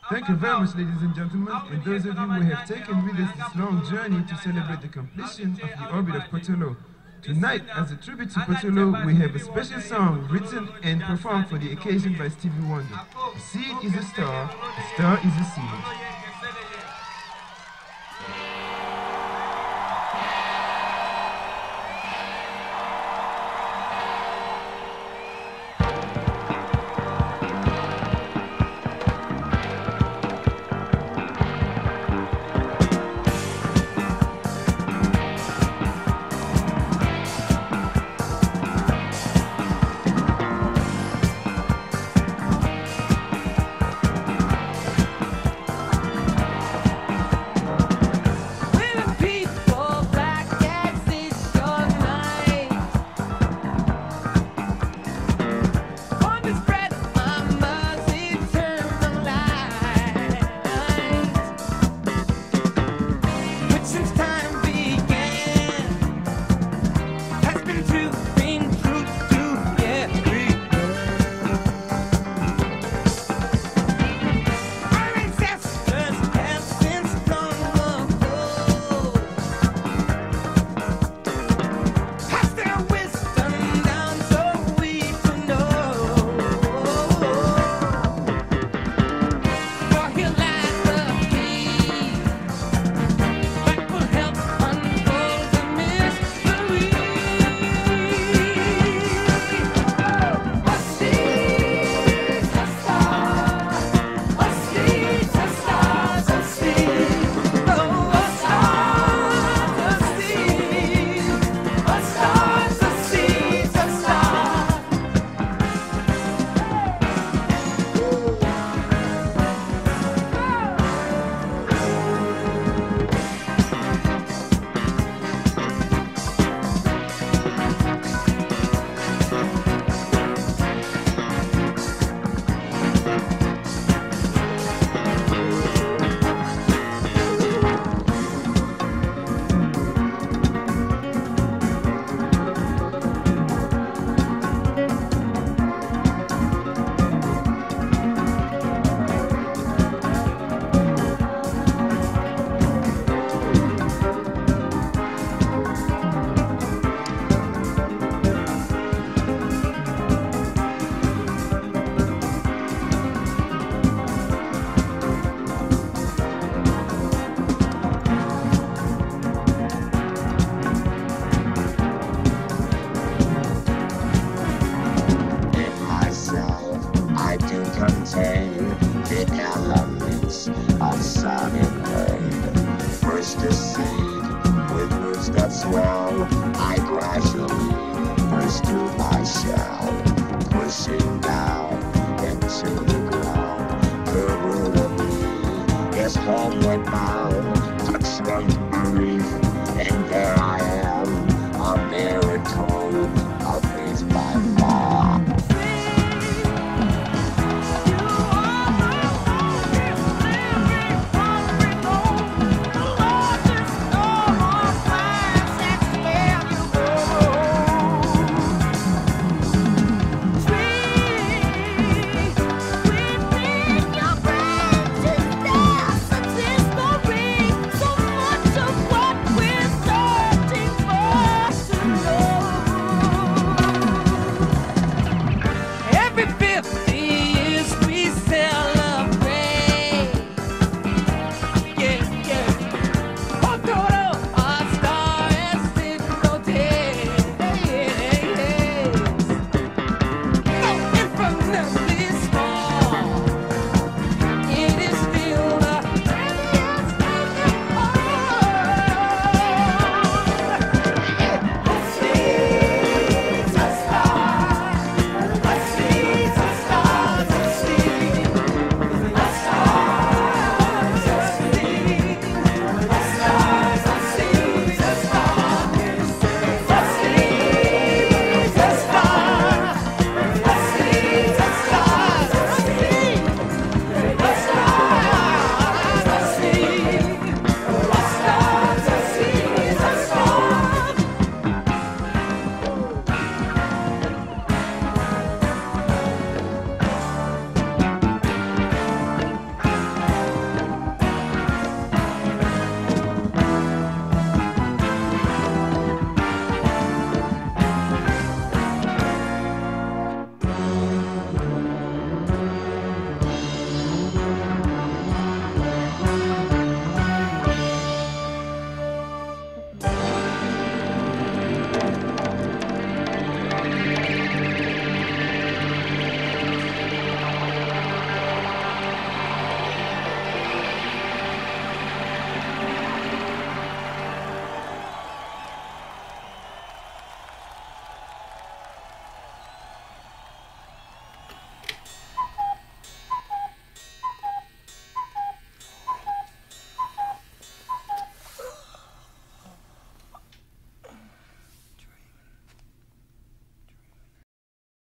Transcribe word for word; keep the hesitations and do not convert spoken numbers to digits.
Thank you very much, ladies and gentlemen, and those of you who have taken with us this long journey to celebrate the completion of the orbit of Portolo. Tonight, as a tribute to Portolo, we have a special song written and performed for the occasion by Stevie Wonder. A seed is a star, a star is a seed. The elements of sun and rain. First a seed with roots that swell.